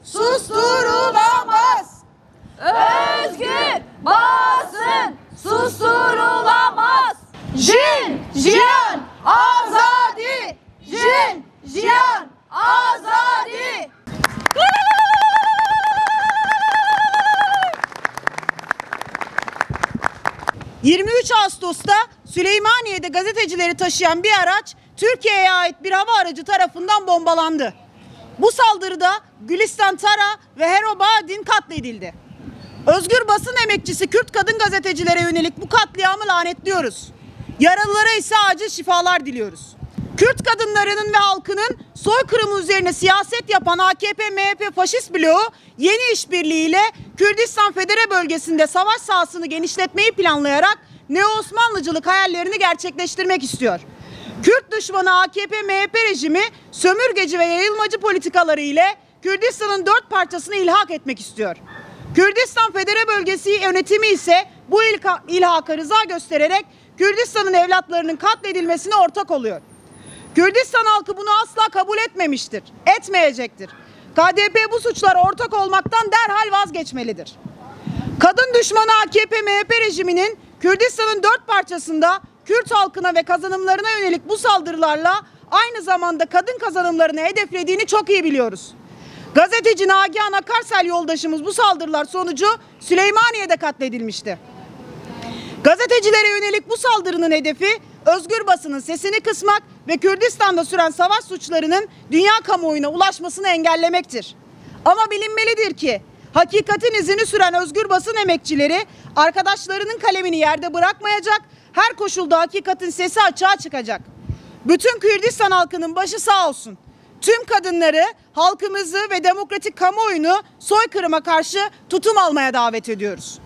susturulamaz. Özgür basın susturulamaz. Jin, jiyan, azadi. Jin, jiyan, azadi. 23 Ağustos'ta Süleymaniye'de gazetecileri taşıyan bir araç Türkiye'ye ait bir hava aracı tarafından bombalandı. Bu saldırıda Gülistan Tara ve Hero Badin katledildi. Özgür basın emekçisi Kürt kadın gazetecilere yönelik bu katliamı lanetliyoruz. Yaralılara ise acil şifalar diliyoruz. Kürt kadınlarının ve halkının soykırımı üzerine siyaset yapan AKP-MHP faşist bloğu yeni işbirliğiyle Kürdistan Federe bölgesinde savaş sahasını genişletmeyi planlayarak Neo-Osmanlıcılık hayallerini gerçekleştirmek istiyor. Kürt düşmanı AKP-MHP rejimi sömürgeci ve yayılmacı politikaları ile Kürdistan'ın 4 parçasını ilhak etmek istiyor. Kürdistan Federe Bölgesi yönetimi ise bu ilhaka rıza göstererek Kürdistan'ın evlatlarının katledilmesine ortak oluyor. Kürdistan halkı bunu asla kabul etmemiştir, etmeyecektir. KDP bu suçlara ortak olmaktan derhal vazgeçmelidir. Kadın düşmanı AKP-MHP rejiminin Kürdistan'ın 4 parçasında Kürt halkına ve kazanımlarına yönelik bu saldırılarla aynı zamanda kadın kazanımlarını hedeflediğini çok iyi biliyoruz. Gazeteci Nagihan Akarsel yoldaşımız bu saldırılar sonucu Süleymaniye'de katledilmişti. Gazetecilere yönelik bu saldırının hedefi özgür basının sesini kısmak ve Kürdistan'da süren savaş suçlarının dünya kamuoyuna ulaşmasını engellemektir. Ama bilinmelidir ki hakikatin izini süren özgür basın emekçileri arkadaşlarının kalemini yerde bırakmayacak, her koşulda hakikatin sesi açığa çıkacak. Bütün Kürdistan halkının başı sağ olsun. Tüm kadınları, halkımızı ve demokratik kamuoyunu soykırıma karşı tutum almaya davet ediyoruz.